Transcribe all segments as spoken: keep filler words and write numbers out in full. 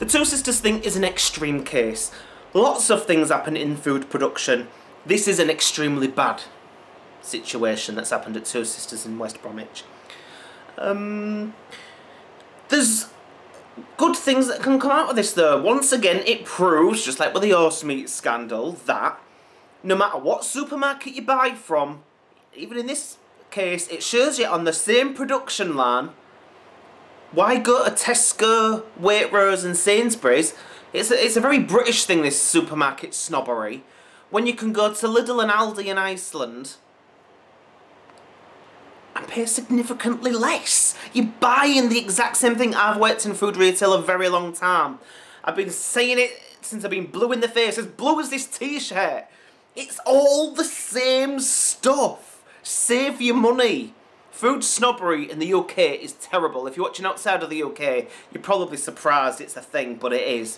The Two Sisters thing is an extreme case. Lots of things happen in food production. This is an extremely bad situation that's happened at Two Sisters in West Bromwich. Um, there's good things that can come out of this though. Once again, it proves, just like with the horse meat scandal, that no matter what supermarket you buy from, even in this case, it shows you on the same production line. Why go to Tesco, Waitrose and Sainsbury's? It's a, it's a very British thing, this supermarket snobbery, when you can go to Lidl and Aldi in Iceland and pay significantly less. You're buying the exact same thing. I've worked in food retail a very long time. I've been saying it since I've been blue in the face, as blue as this t-shirt. It's all the same stuff. Save your money. Food snobbery in the U K is terrible. If you're watching outside of the U K, you're probably surprised it's a thing, but it is.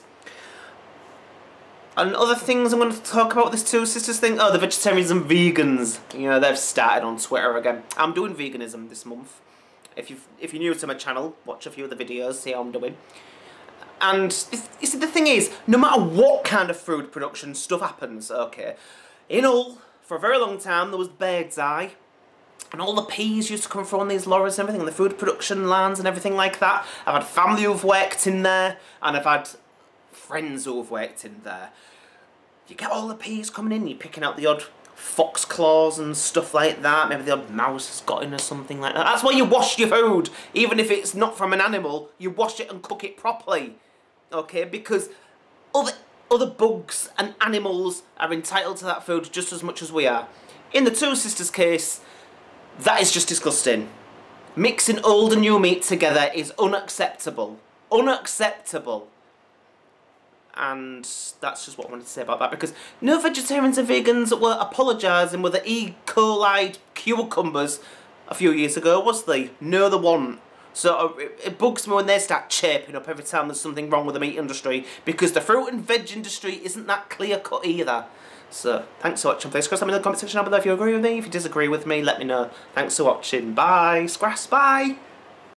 And other things I'm going to talk about with this Two Sisters thing. Oh, the vegetarians and vegans. You know, they've started on Twitter again. I'm doing veganism this month. If you've, if you're new to my channel, watch a few of the videos, see how I'm doing. And you see, the thing is, no matter what kind of food production stuff happens, okay, in all, for a very long time, there was bird's eye. And all the peas used to come from these lorries and everything, and the food production lands and everything like that. I've had family who've worked in there, and I've had friends who've worked in there. You get all the peas coming in, you're picking out the odd fox claws and stuff like that. Maybe the odd mouse has got in or something like that. That's why you wash your food. Even if it's not from an animal, you wash it and cook it properly. Okay, because other, other bugs and animals are entitled to that food just as much as we are. In the Two Sisters case, that is just disgusting. Mixing old and new meat together is unacceptable. Unacceptable. And that's just what I wanted to say about that, because no vegetarians and vegans were apologising with the E. coli cucumbers a few years ago, was they? No, they weren't. So it, it bugs me when they start chirping up every time there's something wrong with the meat industry, because the fruit and veg industry isn't that clear cut either. So, thanks for watching. Please let me know in the comment section down below if you agree with me. If you disagree with me, let me know. Thanks for watching. Bye. Scrass. Bye.